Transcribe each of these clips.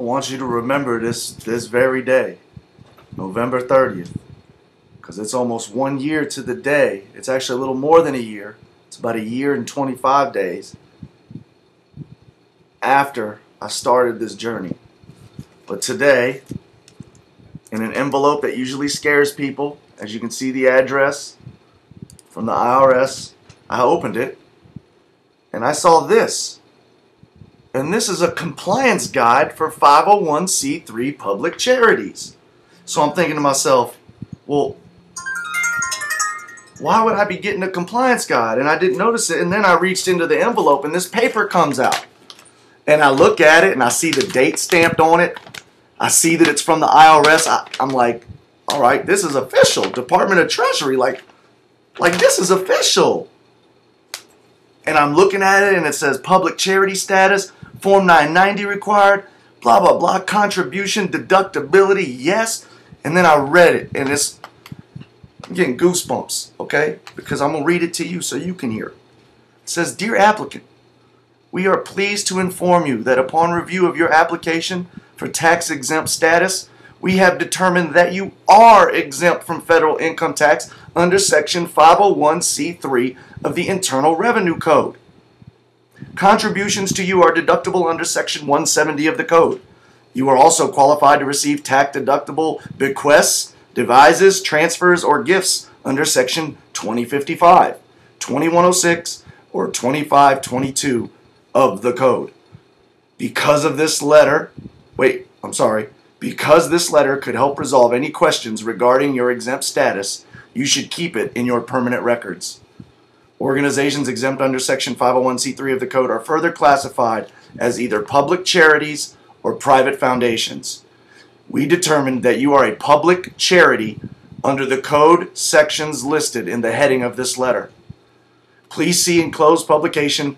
I want you to remember this very day, November 30th, because it's almost 1 year to the day. It's actually a little more than a year. It's about a year and 25 days after I started this journey. But today, in an envelope that usually scares people, as you can see the address from the IRS, I opened it and I saw this. And this is a compliance guide for 501c3 public charities. So I'm thinking to myself, well, why would I be getting a compliance guide? And I didn't notice it. And then I reached into the envelope and this paper comes out. And I look at it and I see the date stamped on it. I see that it's from the IRS. I'm like, all right, this is official. Department of Treasury. Like this is official. And I'm looking at it and it says public charity status, Form 990 required, blah, blah, blah, contribution, deductibility, yes. And then I read it and I'm getting goosebumps, okay? Because I'm going to read it to you so you can hear it. It says, Dear applicant, we are pleased to inform you that upon review of your application for tax-exempt status, we have determined that you are exempt from federal income tax under Section 501c3 of the Internal Revenue Code. Contributions to you are deductible under Section 170 of the Code. You are also qualified to receive tax-deductible bequests, devises, transfers, or gifts under Section 2055, 2106, or 2522 of the Code. Because this letter could help resolve any questions regarding your exempt status, you should keep it in your permanent records. Organizations exempt under Section 501c3 of the Code are further classified as either public charities or private foundations. We determined that you are a public charity under the Code sections listed in the heading of this letter. Please see enclosed publication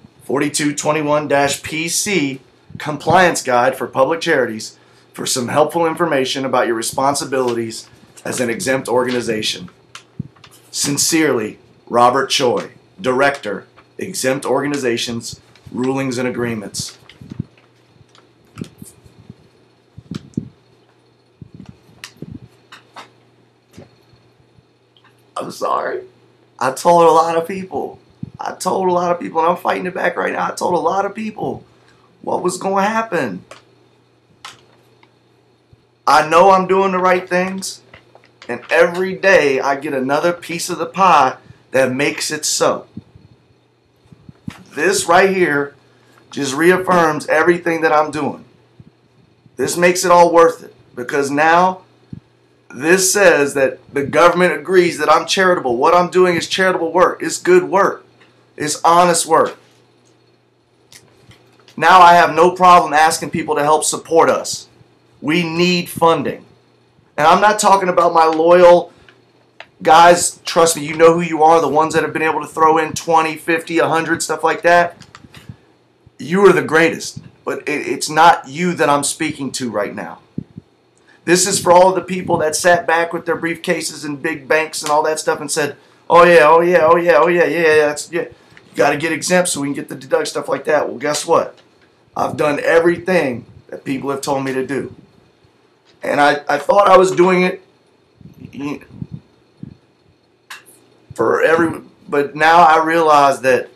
4221-PC Compliance Guide for Public Charities for some helpful information about your responsibilities as an exempt organization. Sincerely, Robert Choi, Director, Exempt Organizations, Rulings and Agreements. I'm sorry. I told a lot of people. And I'm fighting it back right now. I told a lot of people what was going to happen. I know I'm doing the right things, and every day I get another piece of the pie that makes it so. This right here just reaffirms everything that I'm doing. This makes it all worth it, because now this says that the government agrees that I'm charitable. What I'm doing is charitable work. It's good work. It's honest work. Now I have no problem asking people to help support us. We need funding. And I'm not talking about my loyal guys, trust me, you know who you are, the ones that have been able to throw in 20, 50, 100, stuff like that. You are the greatest. But it's not you that I'm speaking to right now. This is for all of the people that sat back with their briefcases and big banks and all that stuff and said, oh yeah, you got to get exempt so we can get the deduct, stuff like that. Well, guess what? I've done everything that people have told me to do. And I thought I was doing it but now I realize that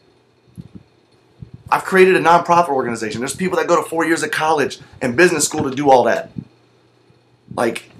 I've created a nonprofit organization. There's people that go to 4 years of college and business school to do all that. Like,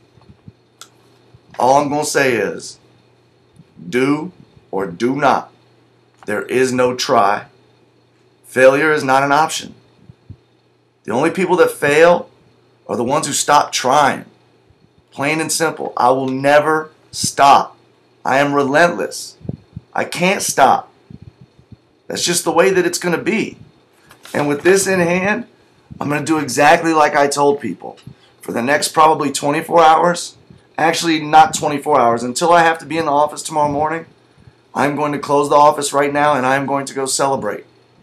all I'm going to say is, do or do not. There is no try. Failure is not an option. The only people that fail are the ones who stop trying. Plain and simple. I will never stop. I am relentless. I can't stop. That's just the way that it's going to be. And with this in hand, I'm going to do exactly like I told people. For the next probably 24 hours, actually not 24 hours, until I have to be in the office tomorrow morning, I'm going to close the office right now and I'm going to go celebrate.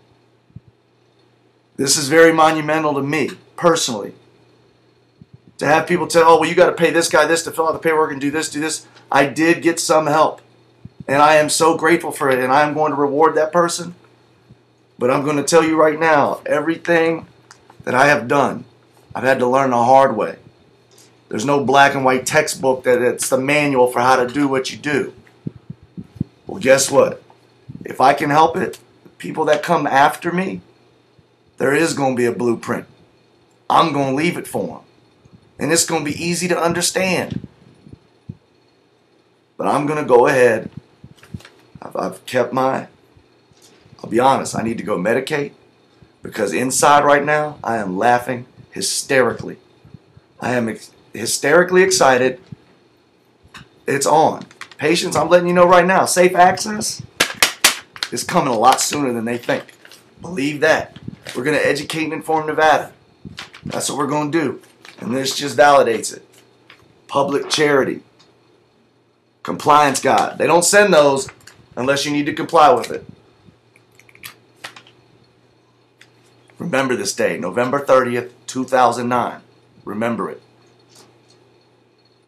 This is very monumental to me, personally. To have people tell, oh, well, you got to pay this guy this to fill out the paperwork and do this, do this. I did get some help. And I am so grateful for it. And I am going to reward that person. But I'm going to tell you right now, everything that I have done, I've had to learn the hard way. There's no black and white textbook that it's the manual for how to do what you do. Well, guess what? If I can help it, the people that come after me, there is going to be a blueprint. I'm going to leave it for them. And it's going to be easy to understand. But I'm going to go ahead. I've kept I'll be honest, I need to go medicate. Because inside right now, I am laughing hysterically. I am hysterically excited. It's on. Patients, I'm letting you know right now, safe access is coming a lot sooner than they think. Believe that. We're going to educate and inform Nevada. That's what we're going to do. And this just validates it. Public charity. Compliance guide. They don't send those unless you need to comply with it. Remember this day, November 30th, 2009. Remember it.